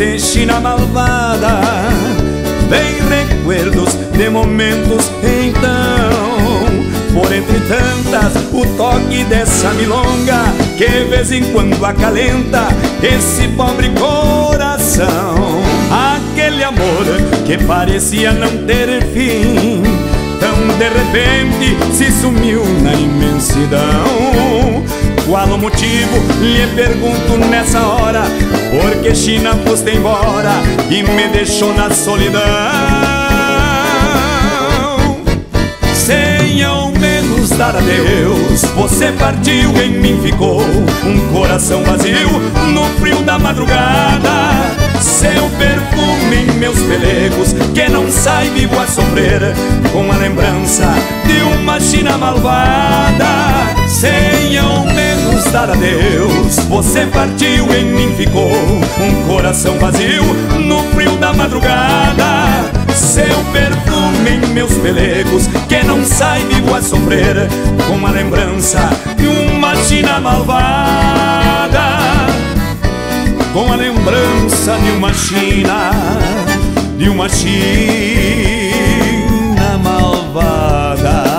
você, China malvada. Vem recuerdos de momentos então, por entre tantas, o toque dessa milonga que de vez em quando acalenta esse pobre coração. Aquele amor que parecia não ter fim, tão de repente se sumiu na imensidão. Qual o motivo, lhe pergunto nessa hora, porque China foste embora e me deixou na solidão. Sem ao menos dar adeus, você partiu, em mim ficou um coração vazio no frio da madrugada. Seu perfume em meus pelegos, que não sai vivo a sofrer com a lembrança de uma China malvada. Sem ao menos dar adeus, você partiu, em mim ficou um coração vazio no frio da madrugada. Seu perfume em meus pelegos, que não sai vivo a sofrer com a lembrança de uma China malvada. Com a lembrança de uma China malvada.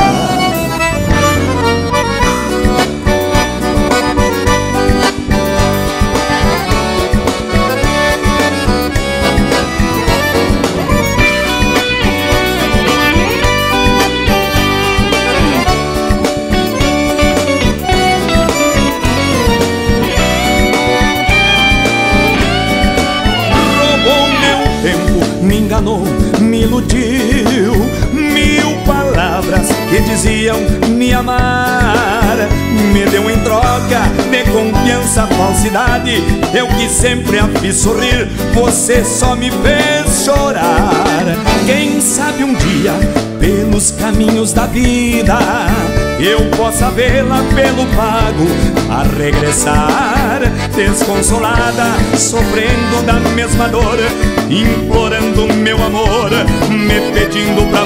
Me iludiu, mil palavras que diziam me amar, me deu em troca de confiança, falsidade. Eu que sempre a fiz sorrir, você só me fez chorar. Quem sabe um dia, pelos caminhos da vida, eu possa vê-la pelo pago a regressar, desconsolada, sofrendo da mesma dor, implorando meu amor, me pedindo pra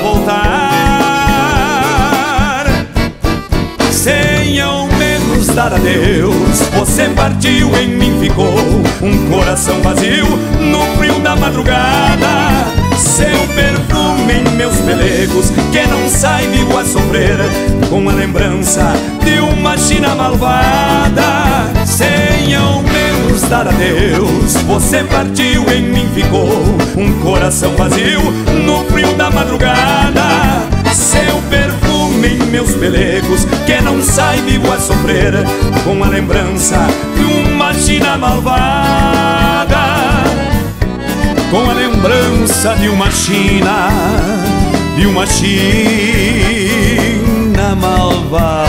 voltar. Sem ao menos dar adeus, você partiu, em mim ficou um coração vazio no frio da madrugada. Seu perfume em meus pelegos, que não sai vivo a sofrer com a lembrança de uma China malvada. Sem ao menos dar adeus, você partiu, em mim ficou um coração vazio no frio da madrugada. Seu perfume em meus pelegos, que não sai vivo a sofrer com a lembrança de uma China malvada. Com a lembrança de uma China malvada.